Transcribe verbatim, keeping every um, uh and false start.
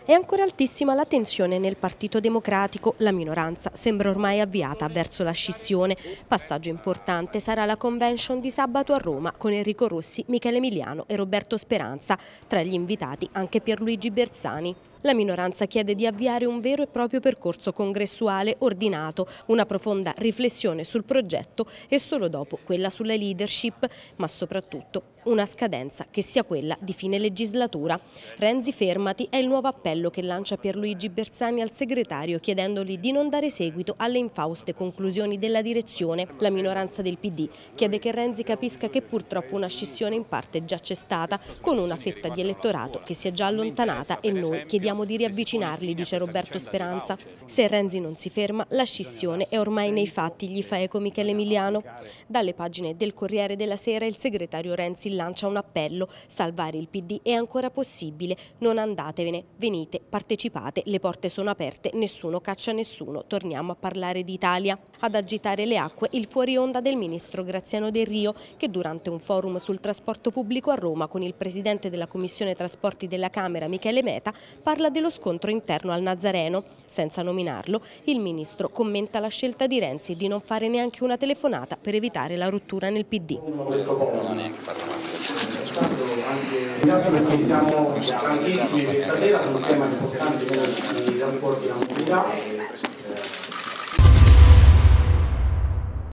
È ancora altissima la tensione nel Partito Democratico. La minoranza sembra ormai avviata verso la scissione. Passaggio importante sarà la convention di sabato a Roma con Enrico Rossi, Michele Emiliano e Roberto Speranza. Tra gli invitati anche Pierluigi Bersani. La minoranza chiede di avviare un vero e proprio percorso congressuale ordinato, una profonda riflessione sul progetto e solo dopo quella sulla leadership, ma soprattutto una scadenza che sia quella di fine legislatura. Renzi fermati è il nuovo appello che lancia Pierluigi Bersani al segretario chiedendogli di non dare seguito alle infauste conclusioni della direzione. La minoranza del P D chiede che Renzi capisca che purtroppo una scissione in parte già c'è stata, con una fetta di elettorato che si è già allontanata e noi chiediamo di riavvicinarli, dice Roberto Speranza. Se Renzi non si ferma, la scissione è ormai nei fatti, gli fa eco Michele Emiliano. Dalle pagine del Corriere della Sera il segretario Renzi lancia un appello: salvare il P D è ancora possibile, non andatevene, venite, partecipate, le porte sono aperte, nessuno caccia nessuno, torniamo a parlare d'Italia. Ad agitare le acque il fuori onda del ministro Graziano Del Rio, che durante un forum sul trasporto pubblico a Roma con il presidente della Commissione Trasporti della Camera Michele Meta parla dello scontro interno al Nazareno. Senza nominarlo, il ministro commenta la scelta di Renzi di non fare neanche una telefonata per evitare la rottura nel P D. Siamo tranquillissimi che stasera sul tema importante dei rapporti della mobilità